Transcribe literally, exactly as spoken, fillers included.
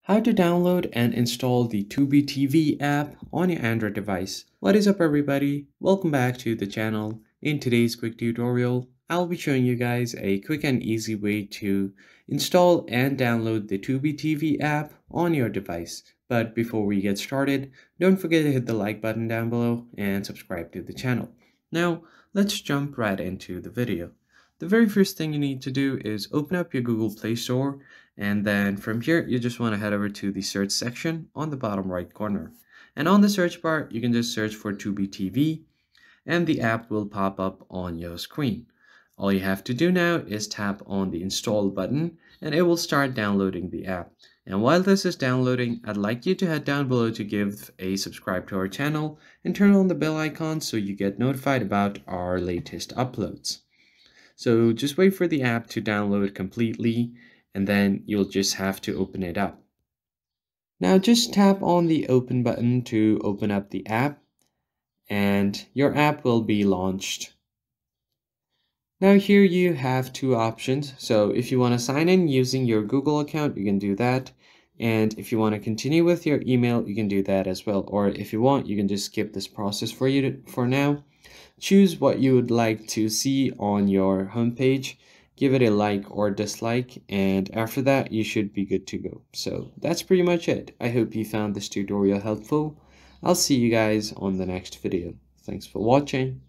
How to download and install the Tubi T V app on your Android device. What is up everybody? Welcome back to the channel. In today's quick tutorial, I'll be showing you guys a quick and easy way to install and download the Tubi T V app on your device. But before we get started, don't forget to hit the like button down below and subscribe to the channel. Now, let's jump right into the video. The very first thing you need to do is open up your Google Play Store, and then from here you just want to head over to the search section on the bottom right corner. And on the search bar you can just search for Tubi T V and the app will pop up on your screen. All you have to do now is tap on the install button and it will start downloading the app. And while this is downloading, I'd like you to head down below to give a subscribe to our channel and turn on the bell icon so you get notified about our latest uploads. So just wait for the app to download completely and then you'll just have to open it up. Now just tap on the open button to open up the app and your app will be launched. Now here you have two options. So if you want to sign in using your Google account, you can do that. And if you want to continue with your email, you can do that as well. Or if you want, you can just skip this process for you to, for now. Choose what you would like to see on your homepage, give it a like or dislike, and after that you should be good to go. So that's pretty much it. I hope you found this tutorial helpful. I'll see you guys on the next video. Thanks for watching.